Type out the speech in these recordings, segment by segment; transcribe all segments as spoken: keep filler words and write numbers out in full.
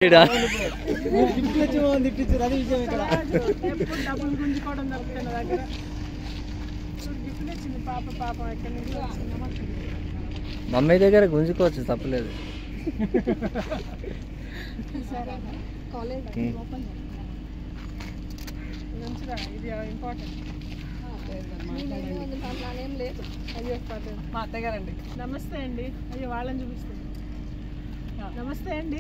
Mummy దగ్గర గుంజుకోవచ్చు తప్పలేదు. మా అత్తగారండి. నమస్తే అండి. అయ్యో వాళ్ళని చూపిస్తుంది. నమస్తే అండి.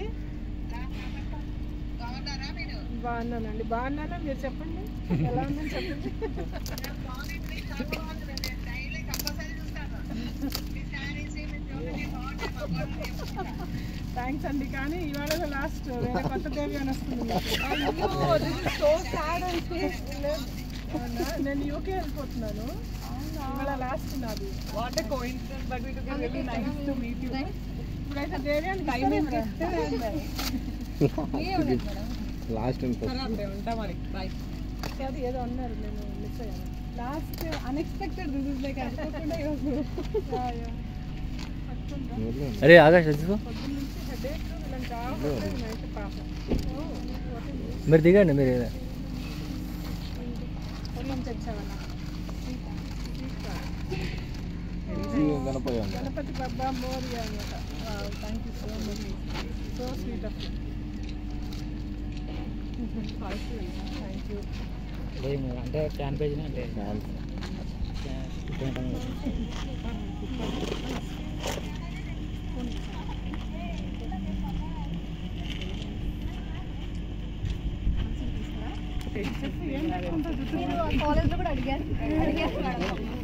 బాగున్నానండి. బాగున్నానా? మీరు చెప్పండి ఎలా ఉందని చెప్పండి. థ్యాంక్స్ అండి. కానీ ఇవాళ లాస్ట్ వేరే కొత్త దేవి అని వస్తుంది. నేను యూకే వెళ్ళిపోతున్నాను. ఇవాళ లాస్ట్ నాది. What a coincidence, but it was really nice to meet you. ఇప్పుడైతే దేవి అని టైమింగ్ లాస్ట్ ఉంటా మరి. బాయ్. అది ఏదో అన్నారు, నేను మిస్ అయ్యాను. Last unexpected. This is like అనుకోకుండా అరే ఆకాష్ వచ్చి మీరు దిగండి. మీరు గణపతి బాబా మోరియా అనమాట. Thank you so much. So sweet of you. Thank you. అంటే క్యాన్ పేజ్ అంటే కాలేజ్లో కూడా అడిగారు అడిగారు